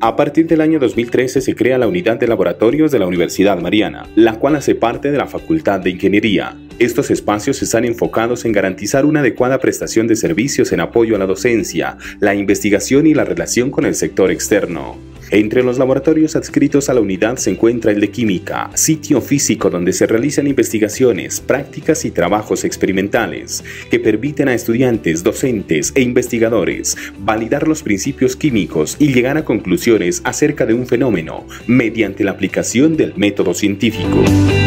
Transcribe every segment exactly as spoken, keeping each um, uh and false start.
A partir del año dos mil trece se crea la Unidad de Laboratorios de la Universidad Mariana, la cual hace parte de la Facultad de Ingeniería. Estos espacios están enfocados en garantizar una adecuada prestación de servicios en apoyo a la docencia, la investigación y la relación con el sector externo. Entre los laboratorios adscritos a la unidad se encuentra el de Química, sitio físico donde se realizan investigaciones, prácticas y trabajos experimentales que permiten a estudiantes, docentes e investigadores validar los principios químicos y llegar a conclusiones acerca de un fenómeno mediante la aplicación del método científico.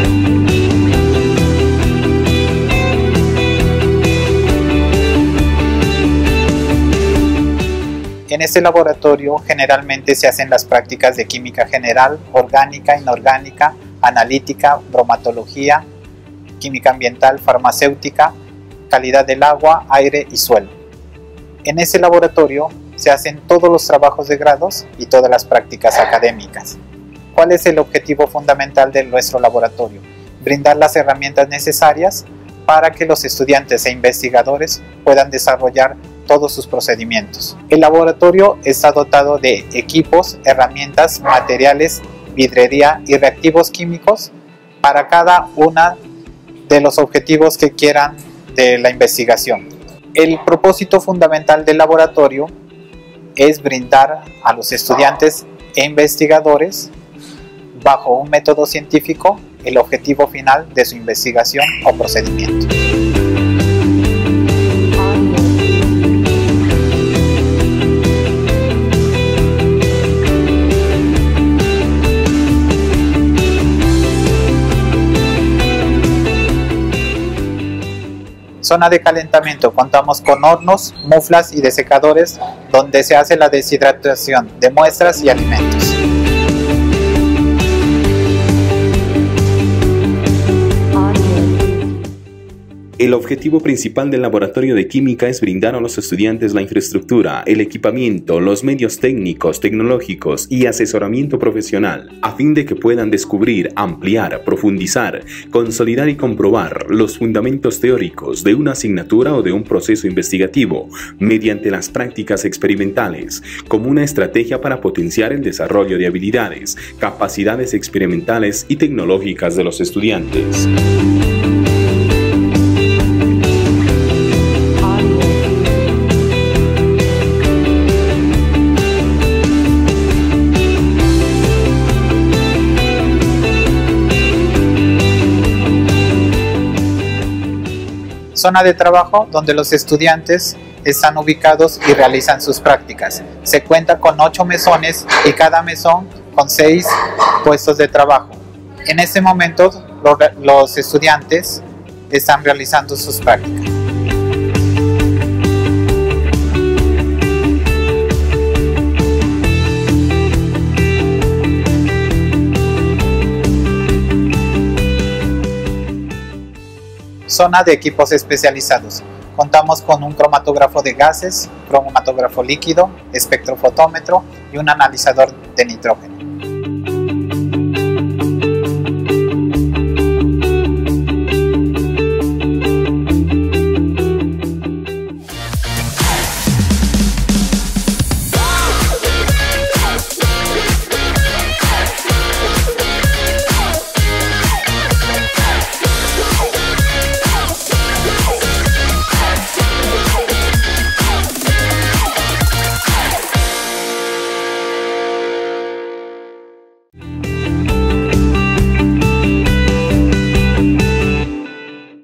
En este laboratorio generalmente se hacen las prácticas de química general, orgánica, inorgánica, analítica, bromatología, química ambiental, farmacéutica, calidad del agua, aire y suelo. En este laboratorio se hacen todos los trabajos de grados y todas las prácticas académicas. ¿Cuál es el objetivo fundamental de nuestro laboratorio? Brindar las herramientas necesarias para que los estudiantes e investigadores puedan desarrollar todos sus procedimientos. El laboratorio está dotado de equipos, herramientas, materiales, vidrería y reactivos químicos para cada uno de los objetivos que quieran de la investigación. El propósito fundamental del laboratorio es brindar a los estudiantes e investigadores, bajo un método científico, el objetivo final de su investigación o procedimiento. Zona de calentamiento. Contamos con hornos, muflas y desecadores donde se hace la deshidratación de muestras y alimentos. El objetivo principal del laboratorio de química es brindar a los estudiantes la infraestructura, el equipamiento, los medios técnicos, tecnológicos y asesoramiento profesional, a fin de que puedan descubrir, ampliar, profundizar, consolidar y comprobar los fundamentos teóricos de una asignatura o de un proceso investigativo mediante las prácticas experimentales, como una estrategia para potenciar el desarrollo de habilidades, capacidades experimentales y tecnológicas de los estudiantes. Zona de trabajo donde los estudiantes están ubicados y realizan sus prácticas. Se cuenta con ocho mesones y cada mesón con seis puestos de trabajo. En este momento los, los estudiantes están realizando sus prácticas. Zona de equipos especializados. Contamos con un cromatógrafo de gases, cromatógrafo líquido, espectrofotómetro y un analizador de nitrógeno.